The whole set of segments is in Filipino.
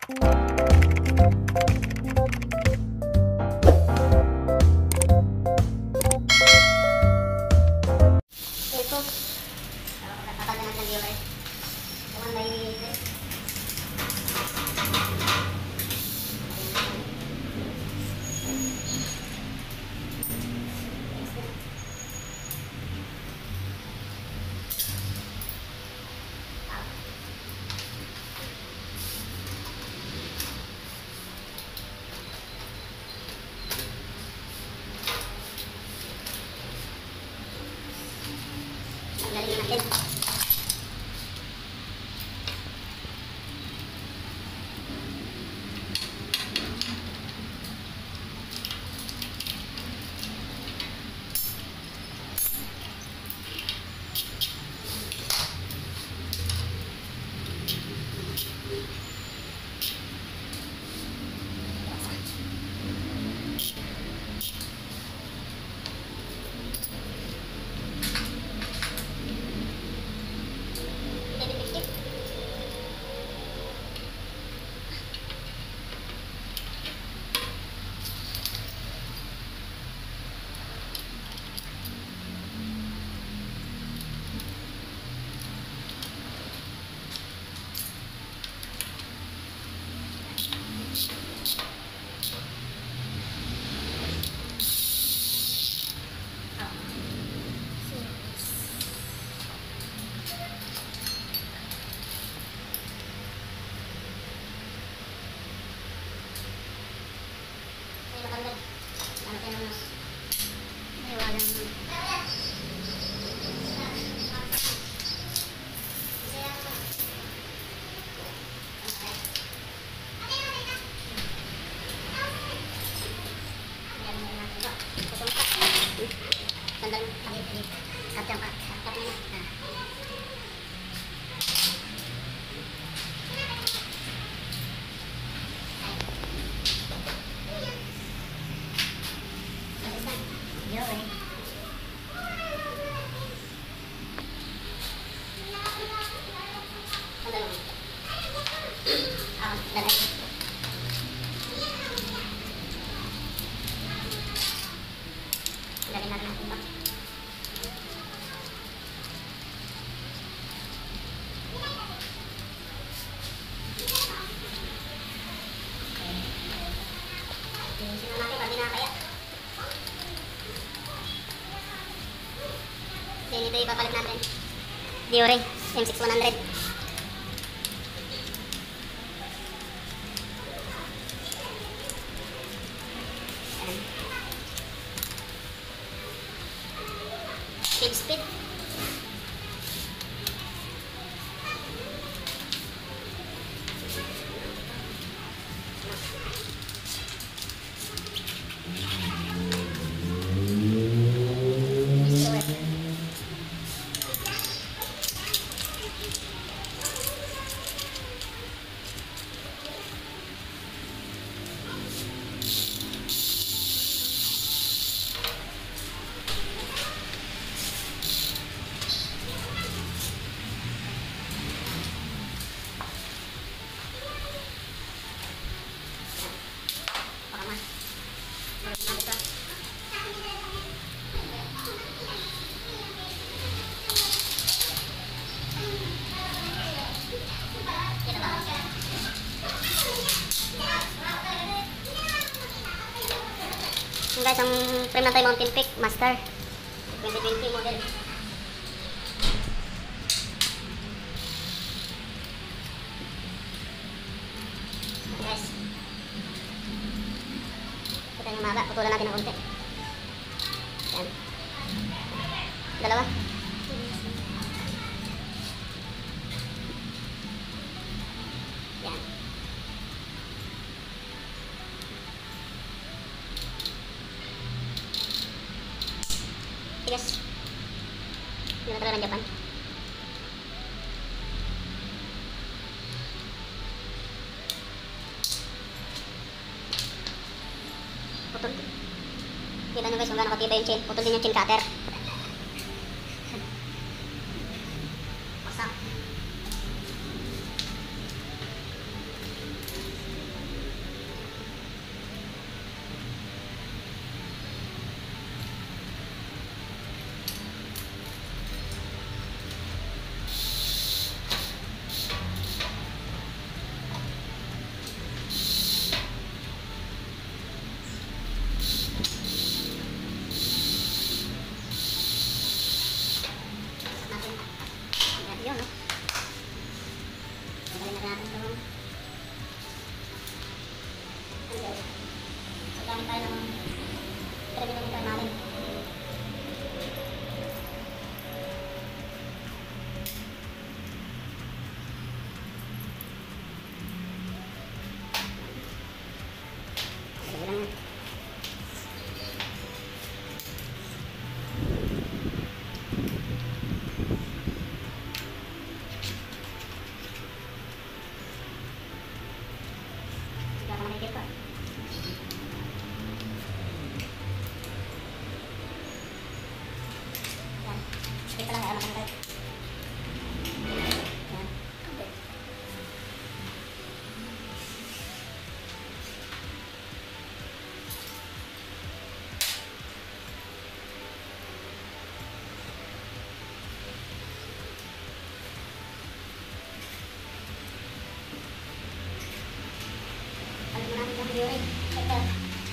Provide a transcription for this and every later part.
Then ito ipapalit natin. Diore M6100. Speed. Guys, ang frame natin Mountain Peak Master 2020 model. Guys, kita yung mahaba, putulan natin ng konti. Yan. Dalawa. Yan. Tigas. Hindi na talaga ng Japan. Putol. Kita nyo guys kung gaano katibay yung chain. Putol din yung chain cutter. Wasak. video rin. Sector.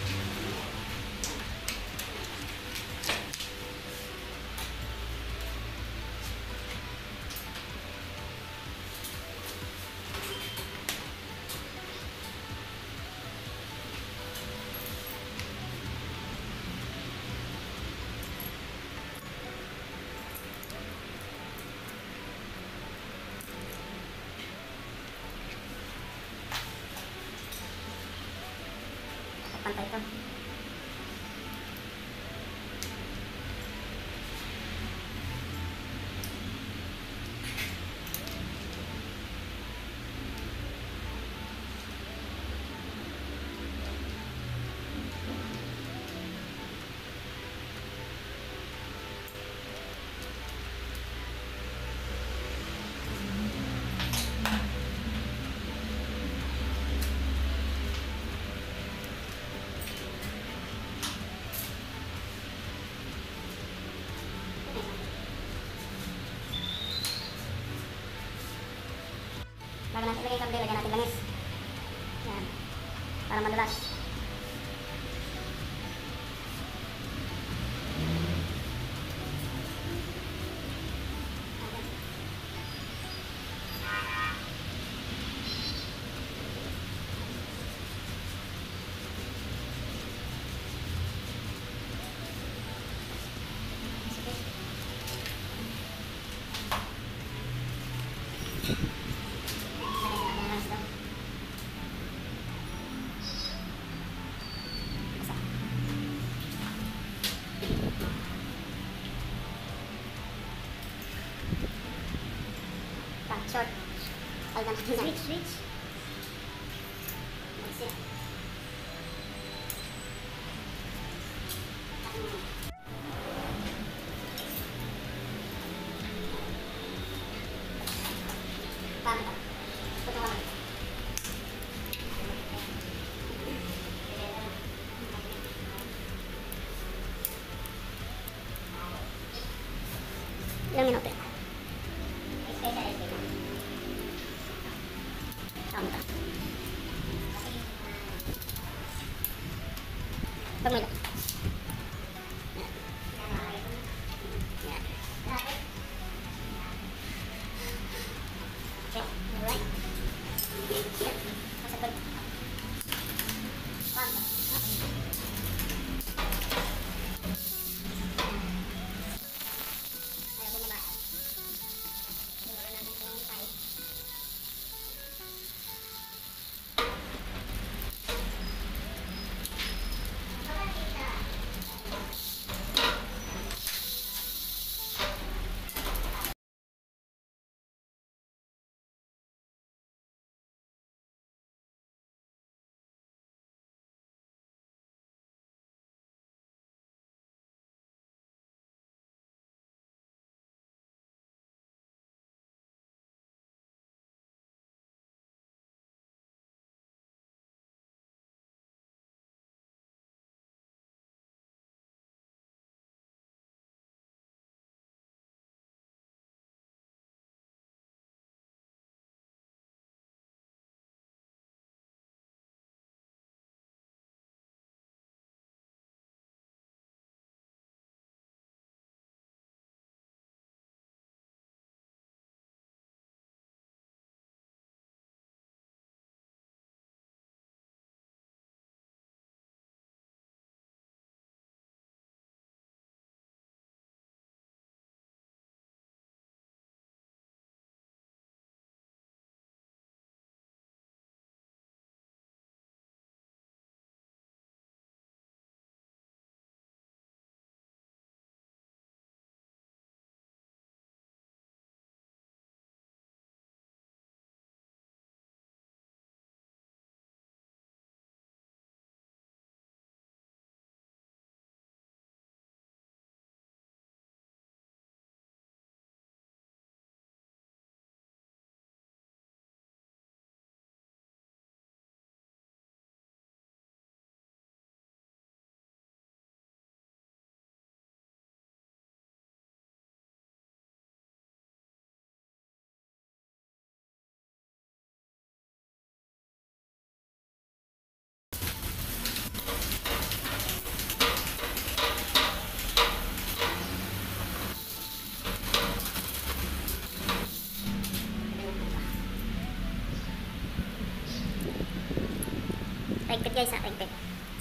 Pantay ito. Bago natin ilagay yung kable, lagyan natin langis. Yan. Para madulas. Short. Palitan natin yan. Switch. Mag-sit. Tama ba? Puto ka. Ilang minuto yan? Pag may lang. Yan. Okay, alright. Masagod. Panta. Ayaw bumaba. Siguro natin yung tayo. Thank you. Paigpit guys ha, paigpit.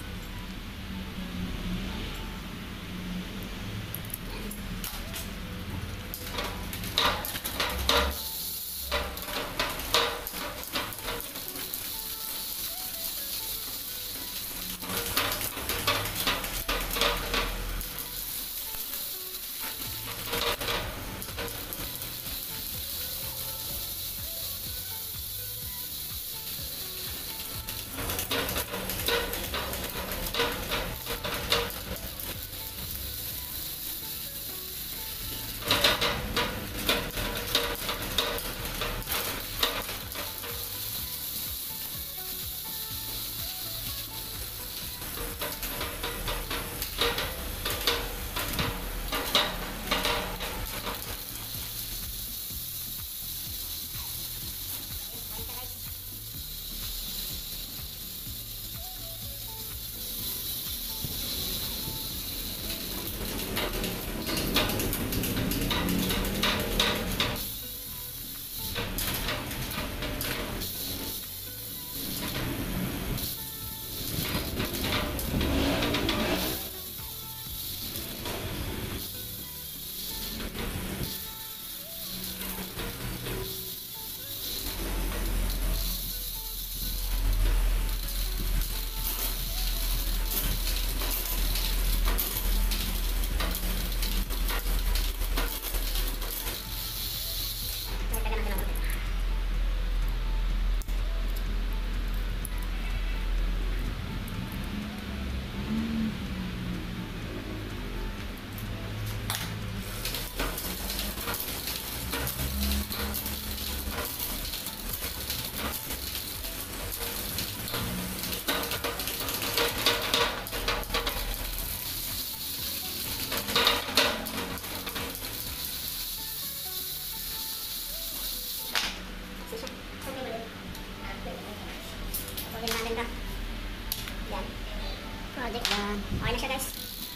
Project yan. Okay na siya guys.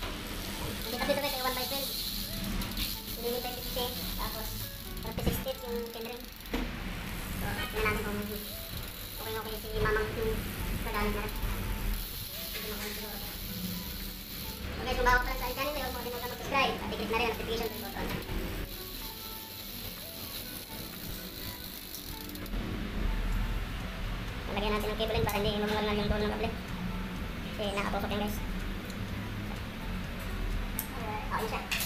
Dito guys ay 1x12. Limited 50. Tapos 36 feet yung kindring. So, tingnan natin kung okay si mamang yung nagamit na rin. So guys, kung bago pa lang sa channel, huwag mo kalimutan mag-subscribe at i-click na rin ang notification button. Lagyan natin ng cable para hindi mamuwalan yung tool ng kable. Kasi nakatusok yan guys. Okay siya.